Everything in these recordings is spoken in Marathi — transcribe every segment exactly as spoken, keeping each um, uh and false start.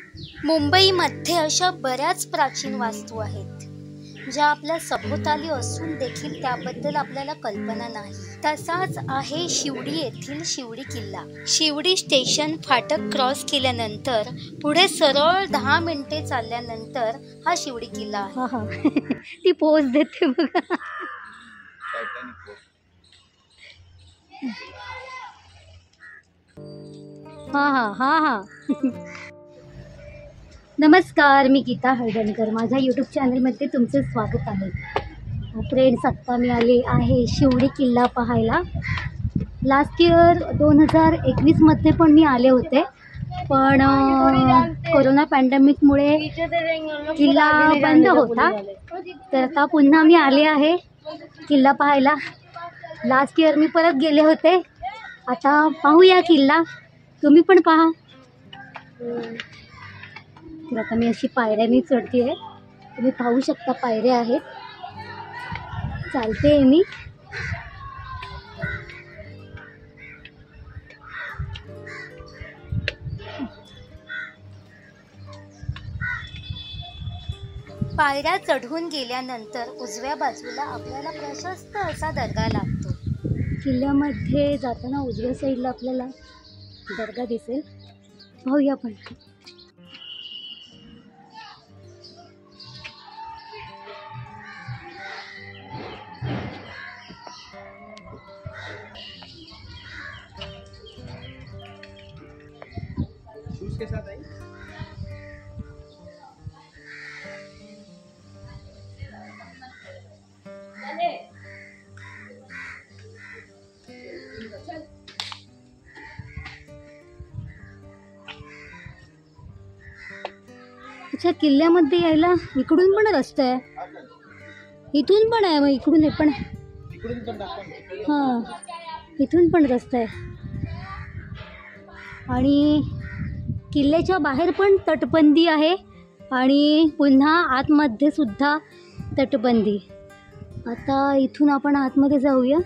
मुंबईमध्ये अशा बऱ्याच प्राचीन वास्तू आहेत ज्या आपल्या सभोवताली असून देखील त्याबद्दल आपल्याला कल्पना नाही. तसाच आहे शिवडी येथील शिवडी किल्ला. शिवडी स्टेशन फाटक क्रॉस केल्यानंतर पुढे सरळ दहा मिनिटे चालल्यानंतर हा शिवडी किल्ला आहे. ती पोज देते बघा. हा हा हा हा नमस्कार, मी गीता हळदणकर. माझ्या यूट्यूब चॅनलमध्ये तुमचे स्वागत आहे. फ्रेंड्स, आत्ता मी आले आहे शिवडी किल्ला पाहायला. लास्ट इयर दोन हजार एकवीसमध्ये पण मी आले होते, पण कोरोना पॅन्डेमिकमुळे किल्ला बंद होता. तर आता पुन्हा मी आले आहे किल्ला पाहायला. लास्ट इयर मी परत गेले होते. आता पाहूया किल्ला, तुम्ही पण पहा. तर आता मी अशी पायऱ्याने चढते आहे. तुम्ही पाहू शकता पायऱ्या आहेत. चालते आहे मी. पायऱ्या चढून गेल्यानंतर उजव्या बाजूला आपल्याला प्रशस्त असा दर्गा लागतो. किल्ल्यामध्ये जाताना उजव्या साईडला आपल्याला दर्गा दिसेल. पाहूया आपण. के साथ आई अच्छा, किल्ल्यामध्ये यायला इकडून पण रस्ता आहे, इथून पण आहे, मग इकडून हे पण हां इथून पण रस्ता आहे. आणि किल्ल्याच्या बाहेर पण तटबंदी आहे आणि पुन्हा आतमध्ये सुद्धा तटबंदी. आता इथून आपण आतमध्ये जाऊया.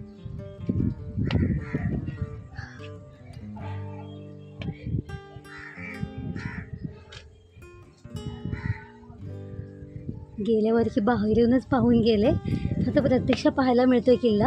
गेल्या वर्षी बाहेरूनच पाहून गेले, आता प्रत्यक्ष पाहायला मिळतोय किल्ला.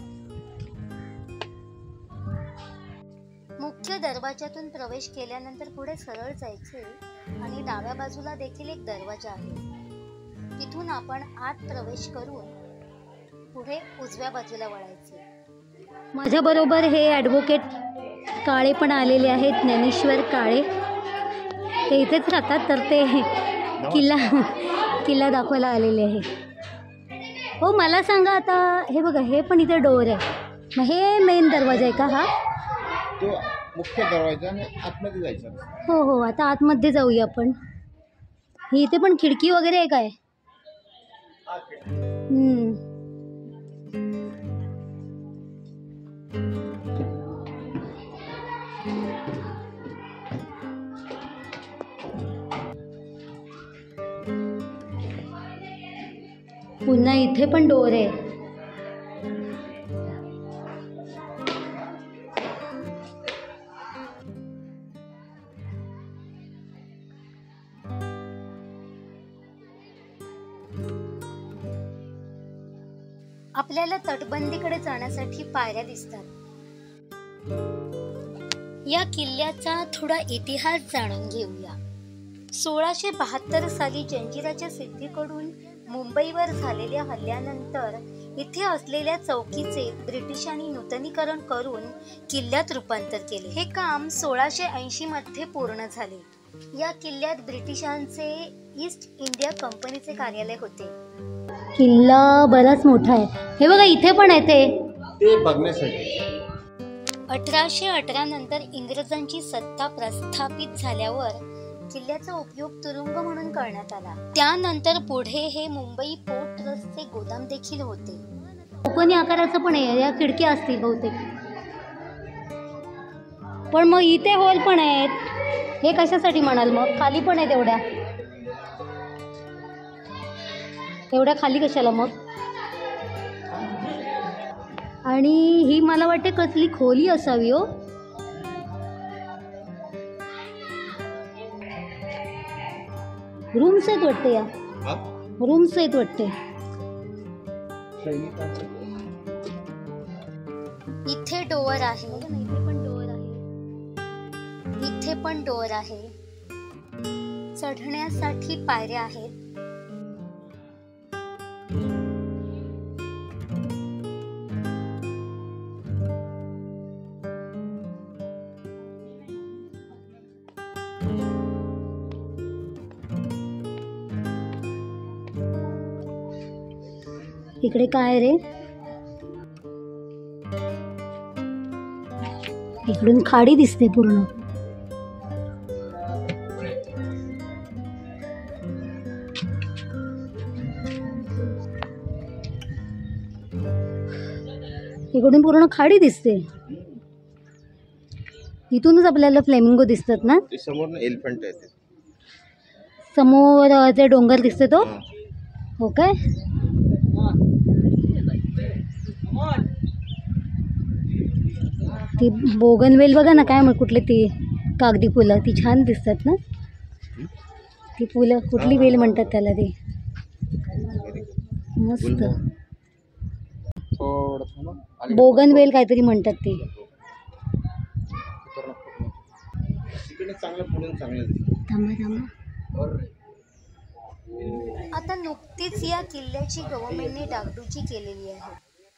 मुख्य दरवाजातून प्रवेश केल्यानंतर पुढे सरळ जायचे आणि डाव्या बाजूला देखील एक दरवाजा आहे. तिथून आपण आत प्रवेश करून पुढे उजव्या बाजूला वळायचे. माझ्या बरोबर हे ॲडव्होकेट काळे पण आलेले आहेत, ज्ञानेश्वर काळे. ते इथेच राहतात, तर ते किल्ला किल्ला दाखवायला आलेले आहे. हो, मला सांगा आता, हे बघा, हे पण इथे डोअर आहे, मग हे मेन दरवाजा आहे का? हा तो मुख्य दरवाजा आणि आतमध्ये जायचं. हो हो, आता आतमध्ये जाऊया आपण. ही इथे पण खिडकी वगैरे आहे काय? हम्म पुन्हा इथे पण डोर आहे. आपल्याला तटबंदीकडे जाण्यासाठी पायऱ्या दिसतात. या किल्ल्याचा थोडा इतिहास जाणून घेऊया. सोळाशे बहात्तर साली जंजिराच्या सिद्धीकडून मुंबईवर झालेल्या हल्ल्यानंतर इथे असलेल्या चौकीचे ब्रिटिशांनी नूतनीकरण करून किल्ल्यात रूपांतर केले. हे काम सोळाशे ऐंशी मध्ये पूर्ण झाले. या किल्ल्यात ब्रिटिशांचे ईस्ट इंडिया कंपनीचे कार्यालय होते. किल्ला बराच मोठा आहे. हे बघा, इथे पण आहे ते ते बघण्यासाठी. अठराशे अठरा नंतर इंग्रजांची सत्ता प्रस्थापित झाल्यावर किल्ल्याचा उपयोग तुरुंग म्हणून करण्यात आला. त्यानंतर पुढे हे मुंबई पोर्ट ट्रस्टचे गोदाम देखील होते. चौकोनी आकाराचं पण आहे. या खिडक्या असतील बहुतेक, पण मग इथे हॉल पण आहेत. हे कशासाठी म्हणाल मग? खाली पण आहे तेवढ्या तेवढ्या खाली कशाला मग? आणि ही मला वाटते कसली खोली असावी हो. रूम्स आहेत वाटते, या हा? रूम्स आहेत वाटते. सैनिकांचं इथे डोअर आहे, इथे पण डोअर आहे. इथे पण डोअर आहे. चढण्यासाठी पायऱ्या आहेत. इकडे काय रे, इकडून खाडी दिसते पूर्ण. इकडून पूर्ण खाडी दिसते. इथूनच आपल्याला फ्लेमिंगो दिसतात ना. ते समोर ना एलिफंट आहे ते. समोर अ, जे डोंगर दिसते तो. हो काय. ती बोगनवेल बघा ना, काय मग कुठली ती कागदी फुलं, ती छान दिसतात ना. ती फुलं कुठली वेल म्हणतात त्याला, ती मस्त बोगनवेल काहीतरी म्हणतात ते. तिकडे चांगलं पुढून चांगलं दिसतं. थांबा थांबा. आता नुकतीच या किल्ल्याची गव्हर्नमेंटने डागडुजी केलेली आहे.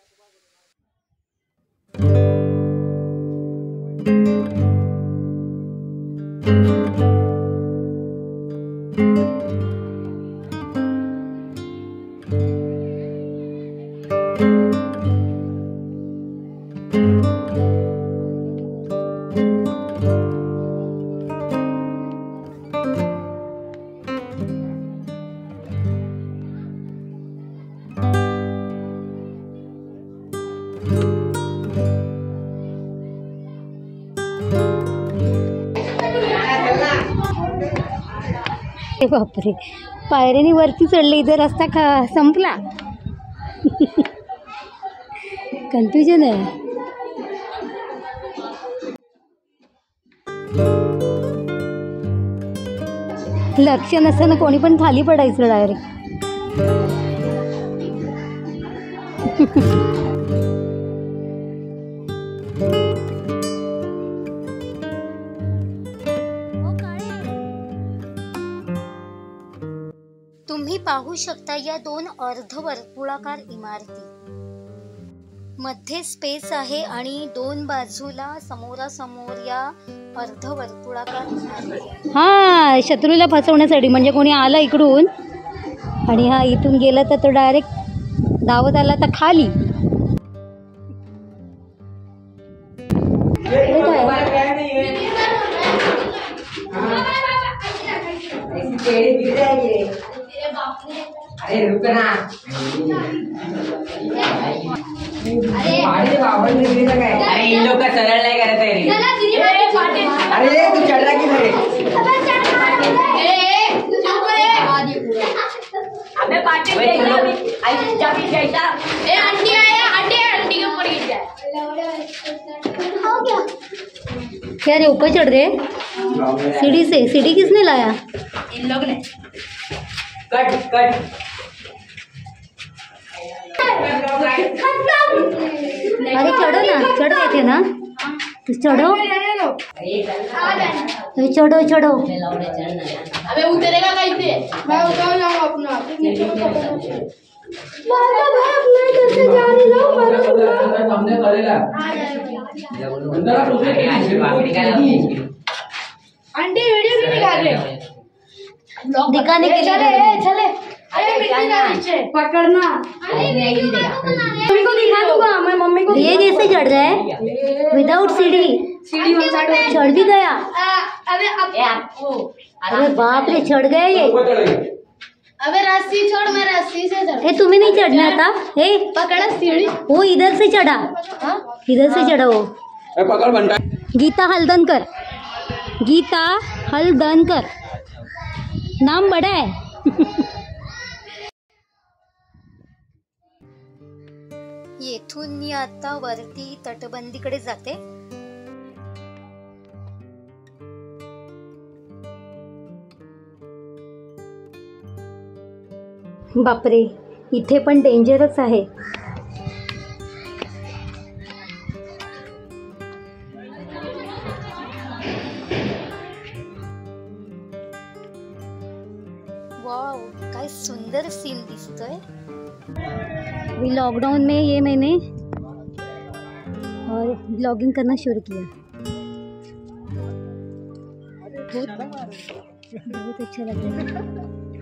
हे बापरे, पायऱ्याने वरती चढले, इथं रस्ता खा संपला. कन्फ्युजन आहे. लक्ष नसताना कोणी पण खाली पडायचं डायरेक्ट. तुम्ही पाहू शकता या दोन अर्धवर्तुळाकार इमारती. मध्ये स्पेस आहे आणि दोन बाजूला समोरासमोर या अर्धवर्तुळाकार इमारती. हा, शत्रूला फसवण्यासाठी, म्हणजे कोणी आला इकडून आणि हा इथून गेला तर तो डायरेक्ट धावत आला तर खाली. हे काय? अरे रुक ना. अरे अरे इन लोग का सरळ नाही करत आहे रे. अरे तू चढ रहा की खरे. अबे पाटे पे आई चाबी कैसा ए आंटी आया आंटी आंटी के ऊपर गिर जाए. हो गया क्या रे, ऊपर चढ़ गए सीढ़ी से. सीढ़ी किसने लाया? इन लोग ने. Cut cut. अरे चढ़ो ना, चढ़ गए थे ना, तो चढ़ो. अरे चढ़ो चढ़ो. अबे उतरेगा कैसे? मैं उतर जाऊंगा अपना. हमने करेगा आंटी वीडियो भी निकाल रहे दिखाने के लिए. चले. अरे मिट्टी का नीचे पकड़ना. मम्मी को दिखा दूंगा मैं. मम्मी को ये कैसे चढ़ रहा है विदाउट सीढ़ी? सीढ़ी में चढ़ भी गया. अबे आपको अरे बाप रे, चढ़ गए ये. अबे रस्सी छोड़, मैं रस्सी से चढ़. ए तुम्हें नहीं चढ़ना था. ए पकड़ा सीढ़ी. वो इधर से चढ़ा, इधर से चढ़ा वो. पकड़ घंटा. गीता हल्दनकर, गीता हल्दनकर नाम बड़ा है. येथून मी आता वरती तटबंदीकडे जाते. बापरे, इथे पण डेंजरच आहे. वाव, काय सुंदर सीन दिसतोय. अभी लॉकडाउन में ये मैंने और ब्लॉगिंग करना शुरू किया. बहुत बहुत अच्छा लग रहा है.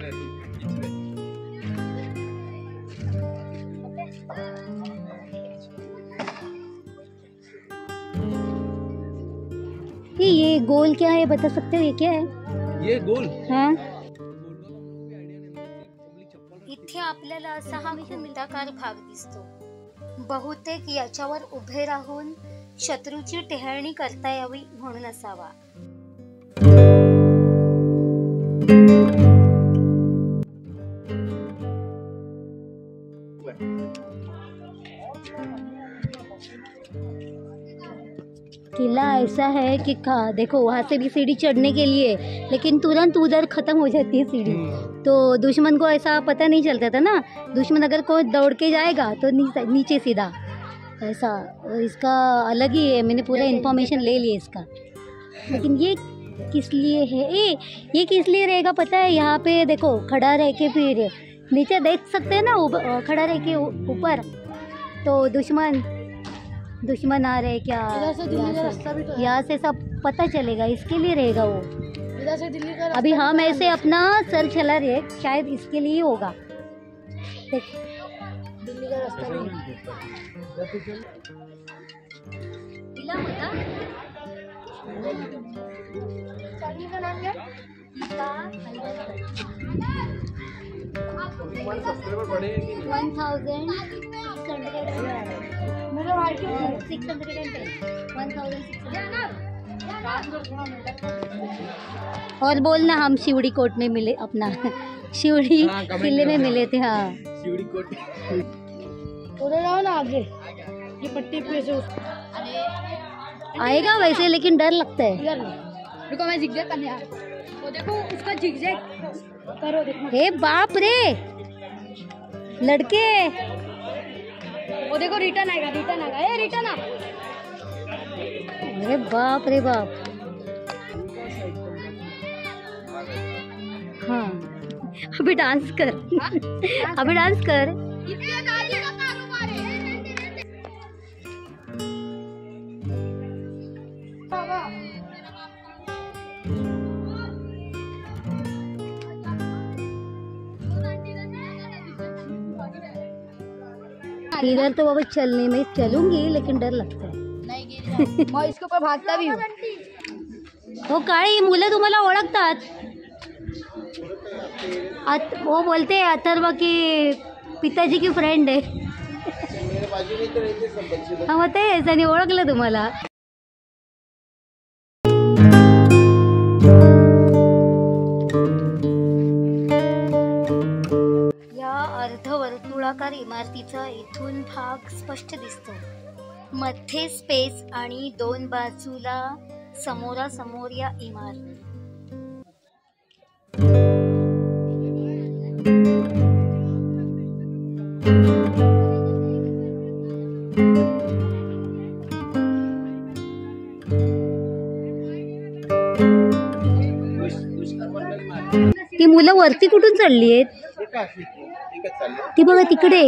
ये ये गोल क्या है, बता सकते हो ये क्या है? ये गोल हाँ, इथे आपल्याला असा हा घुमटाकार भाग दिसतो. बहुतेक याच्यावर उभे राहून शत्रूची टेहळणी करता यावी म्हणून असावा. किला ऐसा है कि खा देखो वहाँ से भी सीढ़ी चढ़ने के लिए, लेकिन तुरंत उधर ख़त्म हो जाती है सीढ़ी. तो दुश्मन को ऐसा पता नहीं चलता था ना. दुश्मन अगर कोई दौड़ के जाएगा तो नीचे नीचे सीधा ऐसा. इसका अलग ही है, मैंने पूरा इन्फॉर्मेशन ले लिया इसका. लेकिन ये किस लिए है, ए ये किस लिए रहेगा पता है? यहाँ पे देखो खड़ा रह के फिर नीचे देख सकते हैं ना, खड़ा रह के ऊपर, तो दुश्मन दुश्मन आ रहे क्या, यहाँ से सब पता चलेगा, इसके लिए रहेगा वो. अभी हम ऐसे अपना सर चला रहे, शायद इसके लिए ही होगा. दिल्ली का रास्ता one thousand six hundred six hundred and ten one thousand six hundred. और बोलना हम शिवड़ी कोट में मिले, अपना शिवड़ी किले में मिले थे. हाँ, शिवड़ी कोट. उधर आओ ना आगे, ये पट्टी पे से आएगा वैसे, लेकिन डर लगता है. देखो मैं जिगजैग करने आया, वो देखो उसका जिगजैग करो, देखो. हे बाप रे लड़के, वो देखो रिटर्न आएगा, रिटर्न आएगा, ए रिटर्न आ. अरे बाप रे बाप. हाँ, अभी डांस कर. अभी डांस कर. इधर तो बाबा चलने में चलूंगी, लेकिन डर लगता है. मैं इसके ऊपर भागता भी हूँ. हो काळे मुलं तुम्हाला ओळखतात. अत, वो बोलते हैं अथर्व की पिताजी की फ्रेंड है. हा मग तेच, आणि ओळखलं तुम्हाला. अर्धवर्तुळाकार इमारतीचा इथून भाग स्पष्ट दिसतो. मध्ये स्पेस आणि दोन बाजूला समोरासमोर या इमारती. ती मुलं वरती कुठून चढली आहेत? ती बघा तिकडे.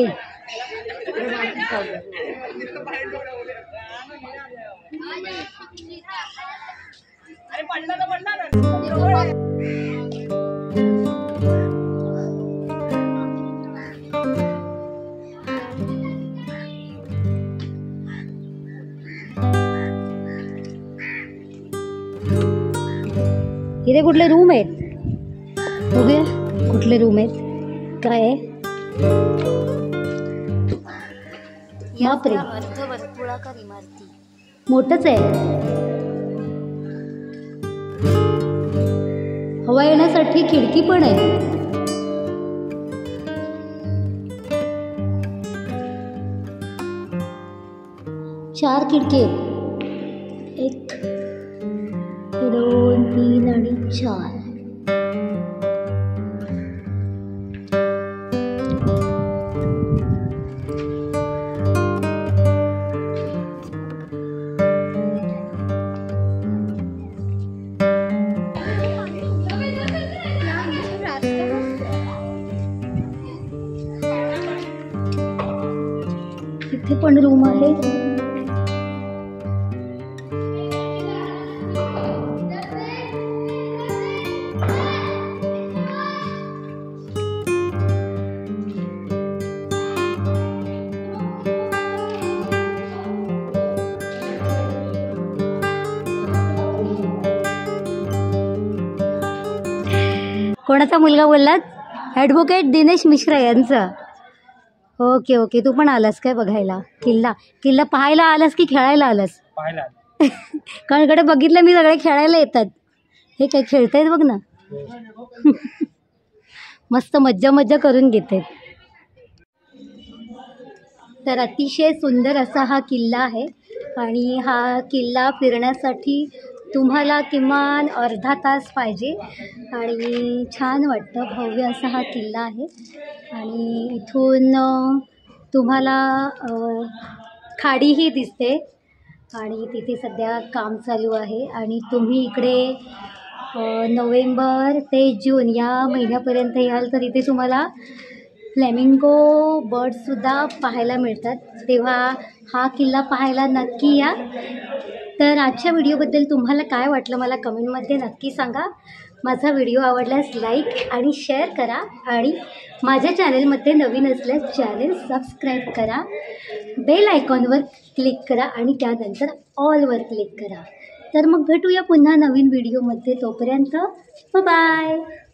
इथे कुठले रूम आहेत? बघूया कुठले रूम आहेत, काय आहे. बापरे, अर्धवर्तुळाकार इमारती मोठंच आहे. हवा येण्यासाठी खिडकी पण आहे. चार खिडकी आहेत. एक, दोन, तीन आणि चार. इथे पण रूम आहे. कोणाचा मुलगा बोललात? ॲडव्होकेट दिनेश मिश्रा यांचा. ओके ओके, तू पण आलास काय बघायला किल्ला? किल्ला पाहायला आलास की खेळायला आलास? पाहायला. कारण इकडे बघितलं मी सगळे खेळायला येतात. हे काय खेळतायत बघ ना. मस्त मज्जा मज्जा करून घेते. तर अतिशय सुंदर असा हा किल्ला आहे आणि हा किल्ला फिरण्यासाठी तुम्हाला किमान अर्धा तास पाहिजे आणि छान वाटतं. भव्य असा हा किल्ला आहे आणि इथून तुम्हाला खाडीही दिसते आणि तिथे सध्या काम चालू आहे. आणि तुम्ही इकडे नोव्हेंबर ते जून या महिन्यापर्यंत याल तर इथे तुम्हाला फ्लेमिंगो बर्डसुद्धा पाहायला मिळतात. तेव्हा हा किल्ला पाहायला नक्की या. तर आजच्या व्हिडिओबद्दल तुम्हाला काय वाटलं मला कमेंटमध्ये नक्की सांगा. माझा व्हिडिओ आवडल्यास लाईक आणि शेअर करा आणि माझ्या चॅनलमध्ये नवीन असल्यास चॅनल सबस्क्राईब करा. बेल आयकॉनवर क्लिक करा आणि त्यानंतर ऑलवर क्लिक करा. तर मग भेटूया पुन्हा नवीन व्हिडिओमध्ये. तोपर्यंत बाय.